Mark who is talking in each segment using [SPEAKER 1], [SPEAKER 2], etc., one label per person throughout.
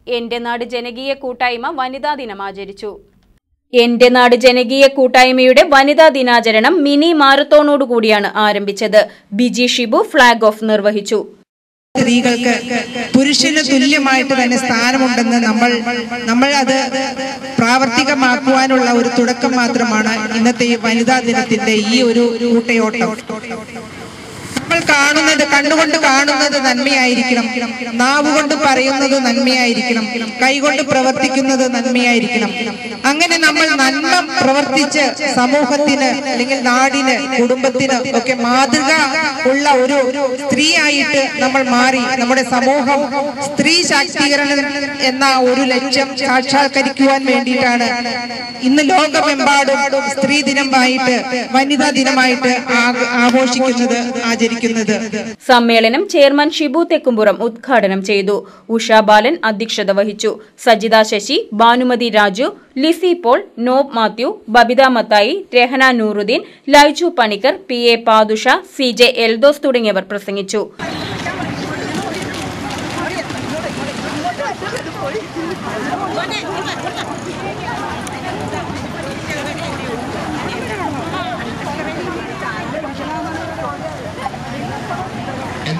[SPEAKER 1] എന്റെ നാട് ജനകീയ കൂട്ടായ്മ വനിതാ ദിനം ആചരിച്ചു. എന്റെ നാട് ജനകീയ കൂട്ടായ്മയുടെ വനിതാ ദിനാചരണം മിനി മാരത്തോണോടുകൂടിയാണ് ആരംഭിച്ചത്. ബിജി ഷിബു ഫ്ളാഗ് ഓഫ് നിർവഹിച്ചു.
[SPEAKER 2] സ്ത്രീകൾക്ക് പുരുഷന് തുല്യമായിട്ട് തന്നെ സ്ഥാനമുണ്ടെന്ന് നമ്മൾ അത് പ്രാവർത്തികമാക്കുവാനുള്ള ഒരു തുടക്കം മാത്രമാണ് ഇന്നത്തെ ഈ വനിതാ ദിനത്തിന്റെ ഈ ഒരു കൂട്ടയോട്ടം. നമ്മൾ കാണുന്നത് കണ്ണുകൊണ്ട് കാണുന്നത് നന്മയായിരിക്കണം, നാവുകൊണ്ട് പറയുന്നത് നന്മയായിരിക്കണം, കൈകൊണ്ട് പ്രവർത്തിക്കുന്നത് നന്മയായിരിക്കണം. അങ്ങനെ നമ്മൾ നന്മ പ്രവർത്തിച്ച് സമൂഹത്തിന് അല്ലെങ്കിൽ നാടിന് കുടുംബത്തിന് ഒക്കെ മാതൃക ഉള്ള ഒരു സ്ത്രീയായിട്ട് നമ്മൾ മാറി നമ്മുടെ സമൂഹം സ്ത്രീ ശാക്തീകരണം എന്ന ഒരു ലക്ഷ്യം സാക്ഷാത്കരിക്കുവാൻ വേണ്ടിയിട്ടാണ് ഇന്ന് ലോകമെമ്പാടും സ്ത്രീ ദിനമായിട്ട് വനിതാ ദിനമായിട്ട് ആഘോഷിക്കുന്നത് ആചരിക്കുന്നത്.
[SPEAKER 1] സമ്മേളനം ചെയർമാൻ ഷിബു തെക്കുംപുറം ഉദ്ഘാടനം ചെയ്തു. ഉഷ ബാലൻ അധ്യക്ഷത വഹിച്ചു. Sajitha Sasi, Bhanumathi Raju, Lissy Paul, Nob Mathew, Babitha Mathai, Rahana Nooruddeen, Laiju Panicker, P A Padusha, C J Eldhose തുടങ്ങിയവർ പ്രസംഗിച്ചു.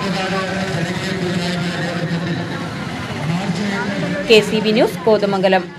[SPEAKER 1] KCB news Kothamangalam.